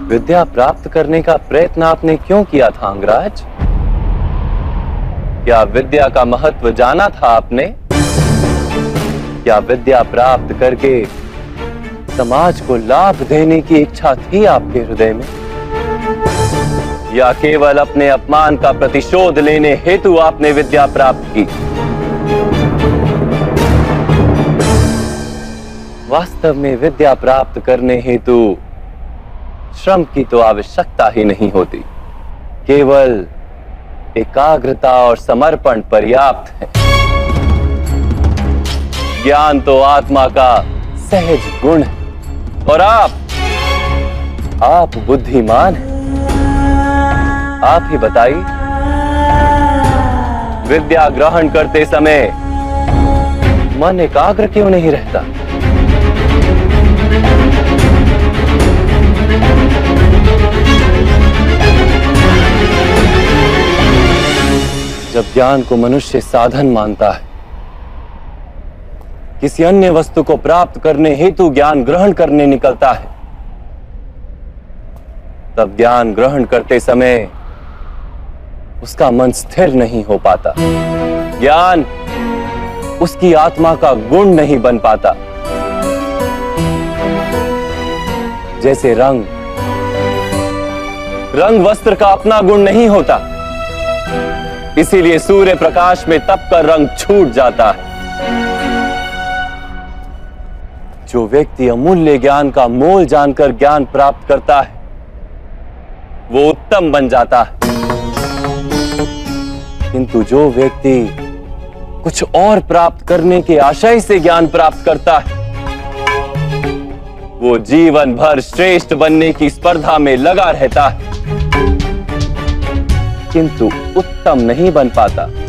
विद्या प्राप्त करने का प्रयत्न आपने क्यों किया था अंगराज? क्या विद्या का महत्व जाना था आपने? क्या विद्या प्राप्त करके समाज को लाभ देने की इच्छा थी आपके हृदय में? या केवल अपने अपमान का प्रतिशोध लेने हेतु आपने विद्या प्राप्त की? वास्तव में विद्या प्राप्त करने हेतु श्रम की तो आवश्यकता ही नहीं होती, केवल एकाग्रता और समर्पण पर्याप्त है। ज्ञान तो आत्मा का सहज गुण है और आप बुद्धिमान हैं। आप ही बताइए, विद्या ग्रहण करते समय मन एकाग्र क्यों नहीं रहता? जब ज्ञान को मनुष्य साधन मानता है, किसी अन्य वस्तु को प्राप्त करने हेतु ज्ञान ग्रहण करने निकलता है, तब ज्ञान ग्रहण करते समय उसका मन स्थिर नहीं हो पाता। ज्ञान उसकी आत्मा का गुण नहीं बन पाता। जैसे रंग वस्त्र का अपना गुण नहीं होता, इसीलिए सूर्य प्रकाश में तपकर रंग छूट जाता है। जो व्यक्ति अमूल्य ज्ञान का मोल जानकर ज्ञान प्राप्त करता है, वो उत्तम बन जाता है। किंतु जो व्यक्ति कुछ और प्राप्त करने के आशय से ज्ञान प्राप्त करता है, वो जीवन भर श्रेष्ठ बनने की स्पर्धा में लगा रहता है, किंतु उत्तम नहीं बन पाता।